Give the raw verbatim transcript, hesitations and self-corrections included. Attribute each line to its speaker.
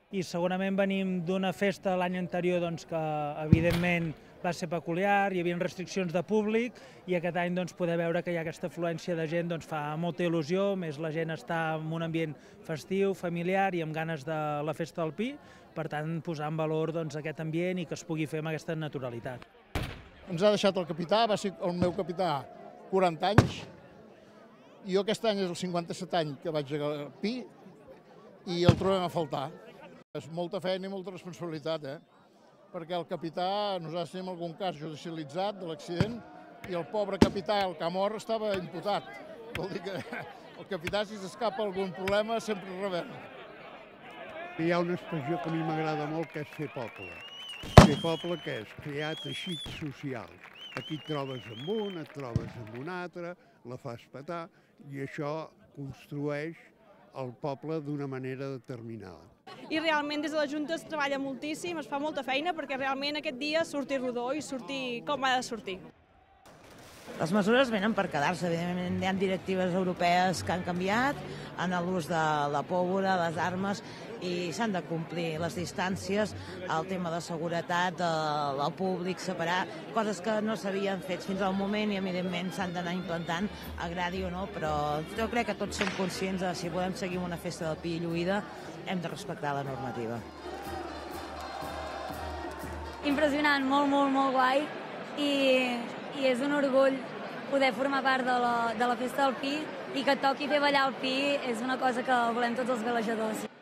Speaker 1: i segurament venim d'una festa l'any anterior doncs, que evidentment va ser peculiar, hi havia restriccions de públic i aquest any doncs, poder veure que hi ha aquesta afluència de gent doncs, fa molta il·lusió, més la gent està en un ambient festiu, familiar i amb ganes de la festa del Pi, per tant posar en valor doncs, aquest ambient i que es pugui fer amb aquesta naturalitat.
Speaker 2: Ens ha deixat el capità, va ser el meu capità quaranta anys, i jo aquest any és el cinquanta-set any que vaig al Pi i el trobem a faltar. És molta feina i molta responsabilitat, eh? Perquè el capità, nosaltres tenim algun cas judicialitzat de l'accident i el pobre capità, el que mor, estava imputat. Vol dir que el capità, si s'escapa algun problema, sempre rebem.
Speaker 3: Hi ha una expressió que a mi m'agrada molt, que és fer poble. Fer poble què és? Crear teixit social. Aquí et trobes amb un, et trobes amb un altre, la fas petar, i això construeix el poble d'una manera determinada.
Speaker 4: I realment des de la Junta es treballa moltíssim, es fa molta feina perquè realment aquest dia surti rodó i surti com ha de sortir.
Speaker 5: Les mesures venen per quedar-se, evidentment hi ha directives europees que han canviat en l'ús de la pólvora, les armes, i s'han de complir les distàncies, el tema de seguretat, el públic, separar, coses que no s'havien fet fins al moment i evidentment s'han d'anar implantant, agradi o no, però jo crec que tots som conscients de si volem seguir una festa del Pi lluïda, hem de respectar la normativa.
Speaker 6: Impressionant, molt, molt, molt guai, i, i és un orgull poder formar part de la, de la festa del Pi i que et toqui fer ballar el Pi és una cosa que volem tots els golejadors.